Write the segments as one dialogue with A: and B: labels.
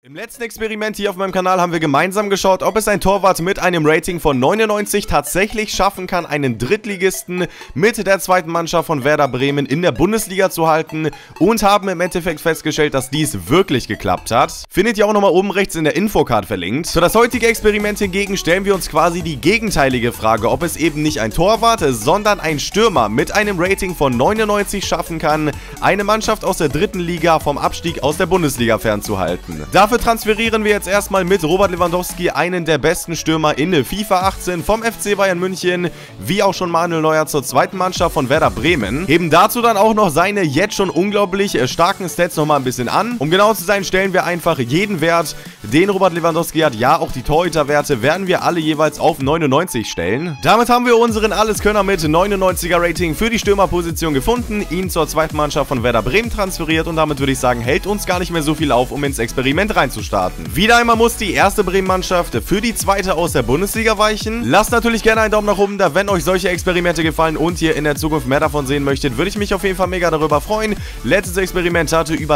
A: Im letzten Experiment hier auf meinem Kanal haben wir gemeinsam geschaut, ob es ein Torwart mit einem Rating von 99 tatsächlich schaffen kann, einen Drittligisten mit der zweiten Mannschaft von Werder Bremen in der Bundesliga zu halten, und haben im Endeffekt festgestellt, dass dies wirklich geklappt hat. Findet ihr auch nochmal oben rechts in der Infocard verlinkt. Für das heutige Experiment hingegen stellen wir uns quasi die gegenteilige Frage, ob es eben nicht ein Torwart, sondern ein Stürmer mit einem Rating von 99 schaffen kann, eine Mannschaft aus der dritten Liga vom Abstieg aus der Bundesliga fernzuhalten. Dafür transferieren wir jetzt erstmal mit Robert Lewandowski einen der besten Stürmer in FIFA 18 vom FC Bayern München, wie auch schon Manuel Neuer zur zweiten Mannschaft von Werder Bremen. Heben dazu dann auch noch seine jetzt schon unglaublich starken Stats nochmal ein bisschen an. Um genau zu sein, stellen wir einfach jeden Wert, den Robert Lewandowski hat, ja auch die Torhüterwerte, werden wir alle jeweils auf 99 stellen. Damit haben wir unseren Alleskönner mit 99er Rating für die Stürmerposition gefunden, ihn zur zweiten Mannschaft von Werder Bremen transferiert, und damit würde ich sagen, hält uns gar nicht mehr so viel auf, um ins Experiment reinzustarten. Wieder einmal muss die erste Bremen-Mannschaft für die zweite aus der Bundesliga weichen. Lasst natürlich gerne einen Daumen nach oben da, wenn euch solche Experimente gefallen und ihr in der Zukunft mehr davon sehen möchtet, würde ich mich auf jeden Fall mega darüber freuen. Letztes Experiment hatte über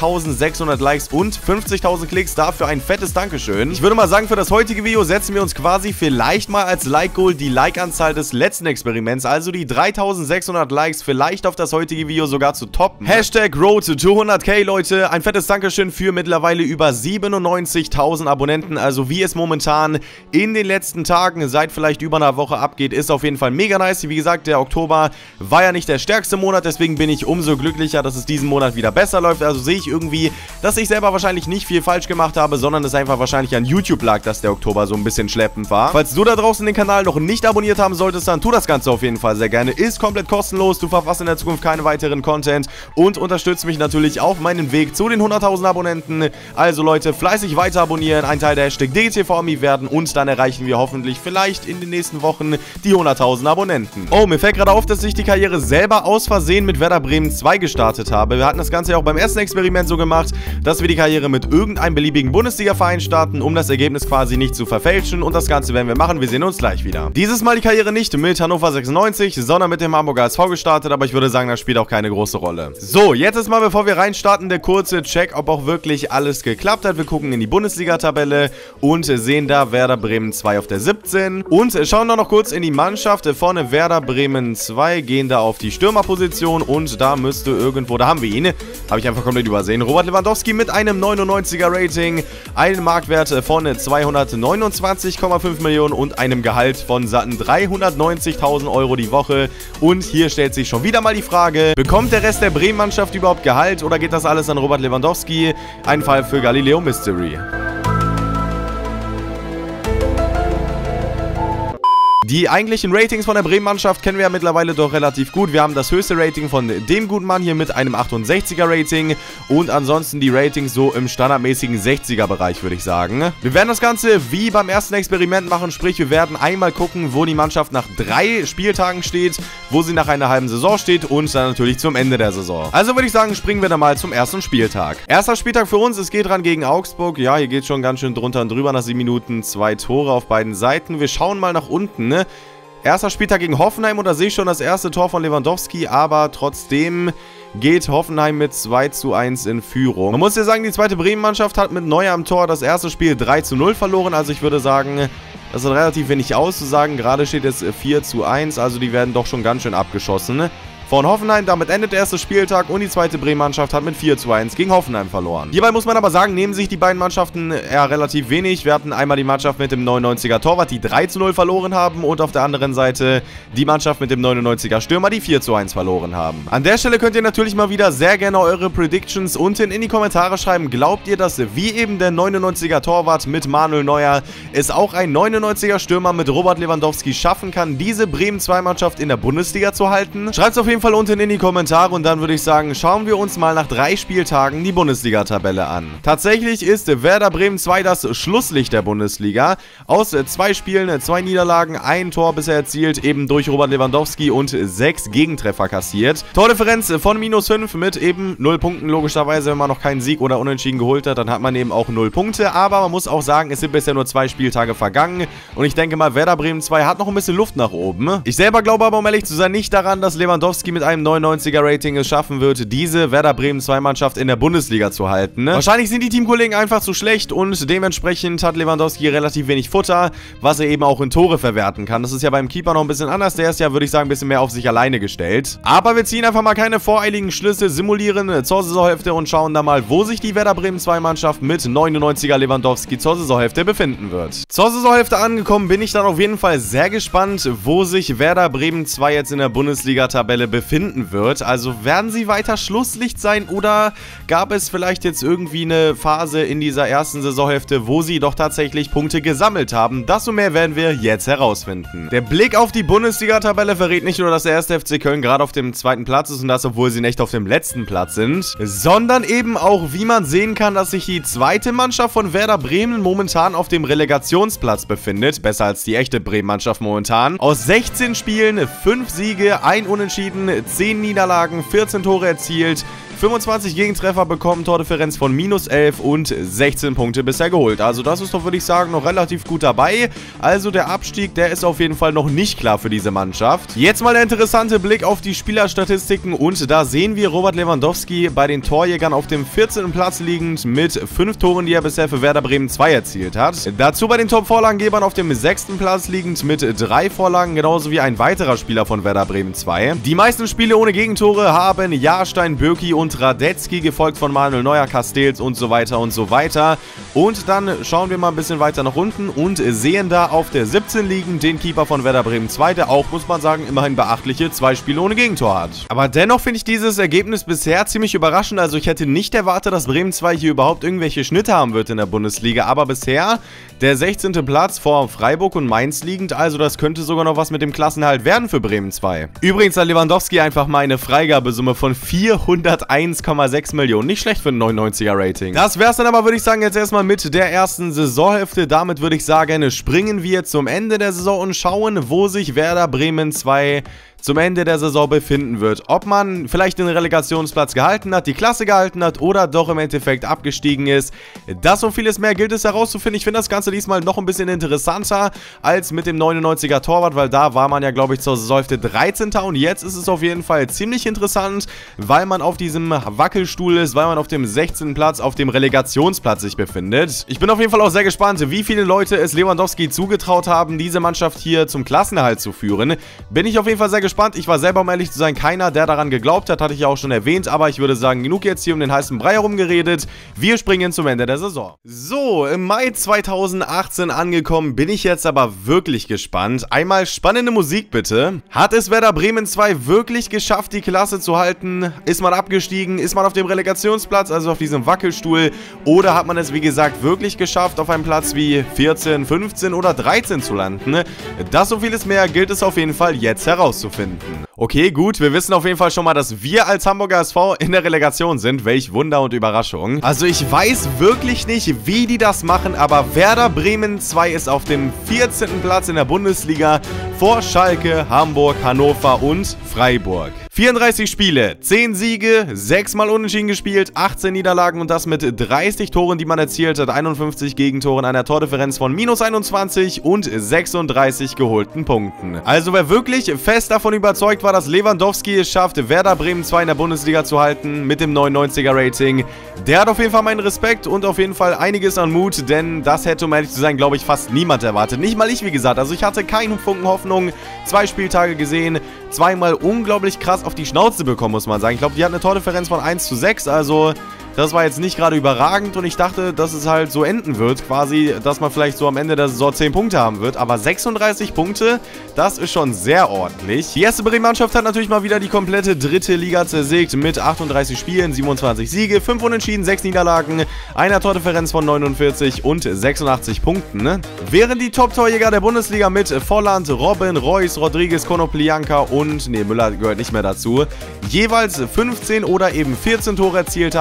A: 3600 Likes und 50.000 Klicks, dafür ein fettes Dankeschön. Ich würde mal sagen, für das heutige Video setzen wir uns quasi vielleicht mal als Like-Goal die Like-Anzahl des letzten Experiments, also die 3600 Likes vielleicht auf das heutige Video sogar zu toppen. Hashtag Road to 200k, Leute. Ein fettes Dankeschön für mittlerweile über 97.000 Abonnenten, also wie es momentan in den letzten Tagen seit vielleicht über einer Woche abgeht, ist auf jeden Fall mega nice. Wie gesagt, der Oktober war ja nicht der stärkste Monat, deswegen bin ich umso glücklicher, dass es diesen Monat wieder besser läuft. Also sehe ich irgendwie, dass ich selber wahrscheinlich nicht viel falsch gemacht habe, sondern es einfach wahrscheinlich an YouTube lag, dass der Oktober so ein bisschen schleppend war. Falls du da draußen den Kanal noch nicht abonniert haben solltest, dann tu das Ganze auf jeden Fall sehr gerne. Ist komplett kostenlos, du verpasst in der Zukunft keinen weiteren Content und unterstützt mich natürlich auf meinem Weg zu den 100.000 Abonnenten. Also Leute, fleißig weiter abonnieren, ein Teil der Hashtag DGTV-Army werden, und dann erreichen wir hoffentlich vielleicht in den nächsten Wochen die 100.000 Abonnenten. Oh, mir fällt gerade auf, dass ich die Karriere selber aus Versehen mit Werder Bremen 2 gestartet habe. Wir hatten das Ganze ja auch beim ersten Experiment so gemacht, dass wir die Karriere mit irgendeinem beliebigen Bundesliga-Verein starten, um das Ergebnis quasi nicht zu verfälschen, und das Ganze werden wir machen. Wir sehen uns gleich wieder. Dieses Mal die Karriere nicht mit Hannover 96, sondern mit dem Hamburger SV gestartet, aber ich würde sagen, das spielt auch keine große Rolle. So, jetzt ist mal, bevor wir reinstarten, der kurze Check, ob auch wirklich alles geklappt hat. Wir gucken in die Bundesliga-Tabelle und sehen da Werder Bremen 2 auf der 17 und schauen dann noch kurz in die Mannschaft von Werder Bremen 2, gehen da auf die Stürmerposition, und da müsste irgendwo, da haben wir ihn, habe ich einfach komplett übersehen, Robert Lewandowski mit einem 99er Rating, einen Marktwert von 229,5 Millionen und einem Gehalt von satten 390.000 Euro die Woche. Und hier stellt sich schon wieder mal die Frage, bekommt der Rest der Bremen-Mannschaft überhaupt Gehalt oder geht das alles an Robert Lewandowski? Ein Fall für Galileo Mystery. Die eigentlichen Ratings von der Bremen-Mannschaft kennen wir ja mittlerweile doch relativ gut. Wir haben das höchste Rating von dem guten Mann hier mit einem 68er Rating und ansonsten die Ratings so im standardmäßigen 60er Bereich, würde ich sagen. Wir werden das Ganze wie beim ersten Experiment machen, sprich wir werden einmal gucken, wo die Mannschaft nach 3 Spieltagen steht, wo sie nach einer halben Saison steht und dann natürlich zum Ende der Saison. Also würde ich sagen, springen wir dann mal zum ersten Spieltag. Erster Spieltag für uns, es geht ran gegen Augsburg. Ja, hier geht schon ganz schön drunter und drüber nach 7 Minuten, 2 Tore auf beiden Seiten. Wir schauen mal nach unten, ne? Erster Spieltag gegen Hoffenheim, und da sehe ich schon das erste Tor von Lewandowski, aber trotzdem geht Hoffenheim mit 2:1 in Führung. Man muss ja sagen, die zweite Bremen-Mannschaft hat mit Neuer am Tor das erste Spiel 3:0 verloren, also ich würde sagen, das ist relativ wenig auszusagen. Gerade steht es 4:1, also die werden doch schon ganz schön abgeschossen von Hoffenheim. Damit endet der erste Spieltag und die zweite Bremen-Mannschaft hat mit 4:1 gegen Hoffenheim verloren. Hierbei muss man aber sagen, nehmen sich die beiden Mannschaften eher relativ wenig. Wir hatten einmal die Mannschaft mit dem 99er Torwart, die 3:0 verloren haben, und auf der anderen Seite die Mannschaft mit dem 99er Stürmer, die 4:1 verloren haben. An der Stelle könnt ihr natürlich mal wieder sehr gerne eure Predictions unten in die Kommentare schreiben. Glaubt ihr, dass wie eben der 99er Torwart mit Manuel Neuer es auch ein 99er Stürmer mit Robert Lewandowski schaffen kann, diese Bremen 2 Mannschaft in der Bundesliga zu halten? Schreibt es auf jeden Fall unten in die Kommentare, und dann würde ich sagen, schauen wir uns mal nach 3 Spieltagen die Bundesliga-Tabelle an. Tatsächlich ist Werder Bremen 2 das Schlusslicht der Bundesliga. Aus 2 Spielen, 2 Niederlagen, 1 Tor bisher erzielt, eben durch Robert Lewandowski, und 6 Gegentreffer kassiert. Tordifferenz von -5 mit eben 0 Punkten, logischerweise. Wenn man noch keinen Sieg oder Unentschieden geholt hat, dann hat man eben auch 0 Punkte, aber man muss auch sagen, es sind bisher nur 2 Spieltage vergangen, und ich denke mal, Werder Bremen 2 hat noch ein bisschen Luft nach oben. Ich selber glaube aber, um ehrlich zu sein, nicht daran, dass Lewandowski Lewandowski mit einem 99er Rating es schaffen wird, diese Werder Bremen 2 Mannschaft in der Bundesliga zu halten. Wahrscheinlich sind die Teamkollegen einfach zu schlecht und dementsprechend hat Lewandowski relativ wenig Futter, was er eben auch in Tore verwerten kann. Das ist ja beim Keeper noch ein bisschen anders, der ist ja, würde ich sagen, ein bisschen mehr auf sich alleine gestellt. Aber wir ziehen einfach mal keine voreiligen Schlüsse, simulieren zur Saisonhälfte und schauen da mal, wo sich die Werder Bremen 2 Mannschaft mit 99er Lewandowski zur Saisonhälfte befinden wird. Zur Saisonhälfte angekommen bin ich dann auf jeden Fall sehr gespannt, wo sich Werder Bremen 2 jetzt in der Bundesliga-Tabelle befinden wird. Also werden sie weiter Schlusslicht sein oder gab es vielleicht jetzt irgendwie eine Phase in dieser ersten Saisonhälfte, wo sie doch tatsächlich Punkte gesammelt haben? Das und mehr werden wir jetzt herausfinden. Der Blick auf die Bundesliga-Tabelle verrät nicht nur, dass der 1. FC Köln gerade auf dem 2. Platz ist und das, obwohl sie nicht auf dem letzten Platz sind, sondern eben auch, wie man sehen kann, dass sich die zweite Mannschaft von Werder Bremen momentan auf dem Relegationsplatz befindet. Besser als die echte Bremen-Mannschaft momentan. Aus 16 Spielen 5 Siege, 1 Unentschieden, 10 Niederlagen, 14 Tore erzielt, 25 Gegentreffer bekommen, Tordifferenz von -11 und 16 Punkte bisher geholt. Also das ist doch, würde ich sagen, noch relativ gut dabei. Also der Abstieg, der ist auf jeden Fall noch nicht klar für diese Mannschaft. Jetzt mal der interessante Blick auf die Spielerstatistiken und da sehen wir Robert Lewandowski bei den Torjägern auf dem 14. Platz liegend mit 5 Toren, die er bisher für Werder Bremen 2 erzielt hat. Dazu bei den Top-Vorlagengebern auf dem 6. Platz liegend mit 3 Vorlagen, genauso wie ein weiterer Spieler von Werder Bremen 2. Die meisten Spiele ohne Gegentore haben Jahrstein, Bürki und Radetzky, gefolgt von Manuel Neuer, Castells und so weiter und so weiter. Und dann schauen wir mal ein bisschen weiter nach unten und sehen da auf der 17 liegend den Keeper von Werder Bremen 2, der auch, muss man sagen, immerhin beachtliche 2 Spiele ohne Gegentor hat. Aber dennoch finde ich dieses Ergebnis bisher ziemlich überraschend. Also ich hätte nicht erwartet, dass Bremen 2 hier überhaupt irgendwelche Schnitte haben wird in der Bundesliga. Aber bisher der 16. Platz vor Freiburg und Mainz liegend. Also das könnte sogar noch was mit dem Klassenerhalt werden für Bremen 2. Übrigens hat Lewandowski einfach mal eine Freigabesumme von 401,6 Millionen. Nicht schlecht für ein 99er Rating. Das wäre es dann aber, würde ich sagen, jetzt erstmal mit der ersten Saisonhälfte. Damit würde ich sagen, springen wir zum Ende der Saison und schauen, wo sich Werder Bremen 2 zum Ende der Saison befinden wird. Ob man vielleicht den Relegationsplatz gehalten hat, die Klasse gehalten hat oder doch im Endeffekt abgestiegen ist. Das und vieles mehr gilt es herauszufinden. Ich finde das Ganze diesmal noch ein bisschen interessanter als mit dem 99er Torwart, weil da war man ja, glaube ich, zur Saisonhälfte 13. Und jetzt ist es auf jeden Fall ziemlich interessant, weil man auf diesem Wackelstuhl ist, weil man auf dem 16. Platz, auf dem Relegationsplatz sich befindet. Ich bin auf jeden Fall auch sehr gespannt, wie viele Leute es Lewandowski zugetraut haben, diese Mannschaft hier zum Klassenerhalt zu führen. Bin ich auf jeden Fall sehr gespannt. Ich war selber, um ehrlich zu sein, keiner, der daran geglaubt hat, hatte ich ja auch schon erwähnt, aber ich würde sagen, genug jetzt hier um den heißen Brei herumgeredet. Wir springen zum Ende der Saison. So, im Mai 2018 angekommen, bin ich jetzt aber wirklich gespannt. Einmal spannende Musik bitte. Hat es Werder Bremen 2 wirklich geschafft, die Klasse zu halten? Ist man abgestiegen? Ist man auf dem Relegationsplatz, also auf diesem Wackelstuhl? Oder hat man es, wie gesagt, wirklich geschafft, auf einem Platz wie 14, 15 oder 13 zu landen? Das und vieles mehr gilt es auf jeden Fall jetzt herauszufinden. Okay, gut, wir wissen auf jeden Fall schon mal, dass wir als Hamburger SV in der Relegation sind. Welch Wunder und Überraschung. Also ich weiß wirklich nicht, wie die das machen, aber Werder Bremen 2 ist auf dem 14. Platz in der Bundesliga vor Schalke, Hamburg, Hannover und Freiburg. 34 Spiele, 10 Siege, 6 Mal unentschieden gespielt, 18 Niederlagen und das mit 30 Toren, die man erzielt hat, 51 Gegentoren, einer Tordifferenz von -21 und 36 geholten Punkten. Also wer wirklich fest davon überzeugt war, dass Lewandowski es schafft, Werder Bremen 2 in der Bundesliga zu halten mit dem 99er Rating, der hat auf jeden Fall meinen Respekt und auf jeden Fall einiges an Mut, denn das hätte, um ehrlich zu sein, glaube ich, fast niemand erwartet. Nicht mal ich, wie gesagt. Also ich hatte keinen Funken Hoffnung, 2 Spieltage gesehen, zweimal unglaublich krass auf die Schnauze bekommen, muss man sagen. Ich glaube, die hat eine Tordifferenz von 1:6, also das war jetzt nicht gerade überragend und ich dachte, dass es halt so enden wird, quasi, dass man vielleicht so am Ende der Saison 10 Punkte haben wird, aber 36 Punkte, das ist schon sehr ordentlich. Die erste Bremen-Mannschaft hat natürlich mal wieder die komplette dritte Liga zersägt mit 38 Spielen, 27 Siege, 5 Unentschieden, 6 Niederlagen, einer Tordifferenz von 49 und 86 Punkten. Während die Top-Torjäger der Bundesliga mit Volland, Robben, Reus, Rodriguez, Konoplyanka und, Müller gehört nicht mehr dazu, jeweils 15 oder eben 14 Tore erzielt haben, reicht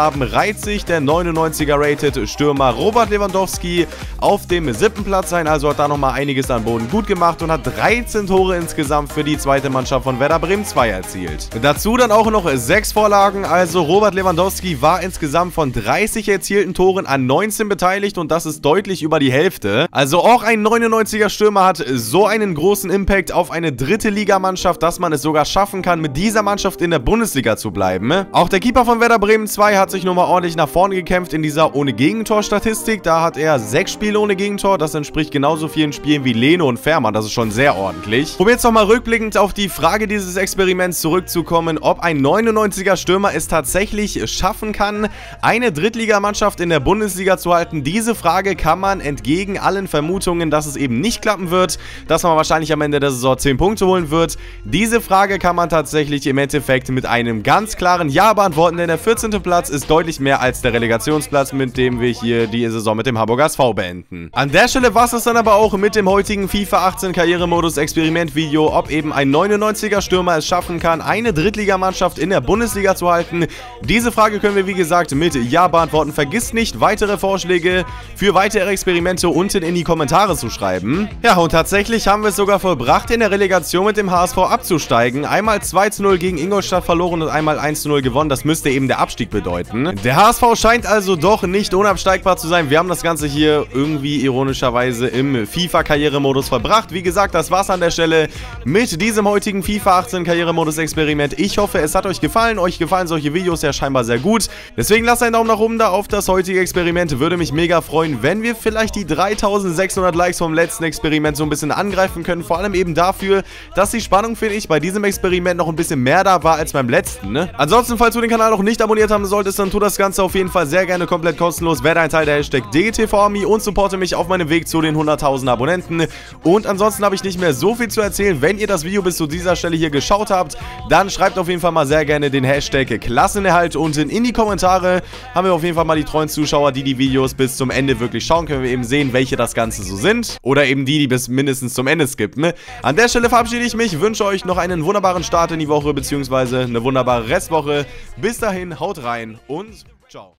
A: reiht sich der 99er Rated Stürmer Robert Lewandowski auf dem 7. Platz ein, also hat da nochmal einiges an Boden gut gemacht und hat 13 Tore insgesamt für die zweite Mannschaft von Werder Bremen 2 erzielt. Dazu dann auch noch 6 Vorlagen, also Robert Lewandowski war insgesamt von 30 erzielten Toren an 19 beteiligt und das ist deutlich über die Hälfte. Also auch ein 99er Stürmer hat so einen großen Impact auf eine dritte Ligamannschaft, dass man es sogar schaffen kann, mit dieser Mannschaft in der Bundesliga zu bleiben. Auch der Keeper von Werder Bremen 2 hat sich nochmal ordentlich nach vorne gekämpft in dieser ohne Gegentor-Statistik. Da hat er 6 Spiele ohne Gegentor, das entspricht genauso vielen Spielen wie Leno und Fährmann, das ist schon sehr ordentlich. Um jetzt nochmal rückblickend auf die Frage dieses Experiments zurückzukommen, ob ein 99er Stürmer es tatsächlich schaffen kann, eine Drittligamannschaft in der Bundesliga zu halten. Diese Frage kann man entgegen allen Vermutungen, dass es eben nicht klappen wird, dass man wahrscheinlich am Ende der Saison 10 Punkte holen wird. Diese Frage kann man tatsächlich im Endeffekt mit einem ganz klaren Ja beantworten, denn der 14. Platz ist deutlich mehr als der Relegationsplatz, mit dem wir hier die Saison mit dem Hamburger SV beenden. An der Stelle war es dann aber auch mit dem heutigen FIFA 18 Karrieremodus Experiment-Video, ob eben ein 99er Stürmer es schaffen kann, eine Drittligamannschaft in der Bundesliga zu halten. Diese Frage können wir wie gesagt mit Ja beantworten. Vergisst nicht, weitere Vorschläge für weitere Experimente unten in die Kommentare zu schreiben. Ja, und tatsächlich haben wir es sogar vollbracht, in der Relegation mit dem HSV abzusteigen. Einmal 2:0 gegen Ingolstadt verloren und einmal 1:0 gewonnen. Das müsste eben der Abstieg bedeuten. Der HSV scheint also doch nicht unabsteigbar zu sein. Wir haben das Ganze hier irgendwie ironischerweise im FIFA-Karrieremodus verbracht. Wie gesagt, das war's an der Stelle mit diesem heutigen FIFA 18 Karrieremodus-Experiment. Ich hoffe, es hat euch gefallen. Euch gefallen solche Videos ja scheinbar sehr gut. Deswegen lasst einen Daumen nach oben da auf das heutige Experiment. Würde mich mega freuen, wenn wir vielleicht die 3600 Likes vom letzten Experiment so ein bisschen angreifen können. Vor allem eben dafür, dass die Spannung, finde ich, bei diesem Experiment noch ein bisschen mehr da war als beim letzten, ne? Ansonsten, falls du den Kanal noch nicht abonniert haben solltest, dann tu das Ganze auf jeden Fall sehr gerne komplett kostenlos. Werde ein Teil der Hashtag DGTV-Army und supporte mich auf meinem Weg zu den 100.000 Abonnenten. Und ansonsten habe ich nicht mehr so viel zu erzählen. Wenn ihr das Video bis zu dieser Stelle hier geschaut habt, dann schreibt auf jeden Fall mal sehr gerne den Hashtag Klassenerhalt unten in die Kommentare. Haben wir auf jeden Fall mal die treuen Zuschauer, die die Videos bis zum Ende wirklich schauen, können wir eben sehen, welche das Ganze so sind. Oder eben die bis mindestens zum Ende skippen, ne? An der Stelle verabschiede ich mich, wünsche euch noch einen wunderbaren Start in die Woche, beziehungsweise eine wunderbare Restwoche. Bis dahin, haut rein und ciao.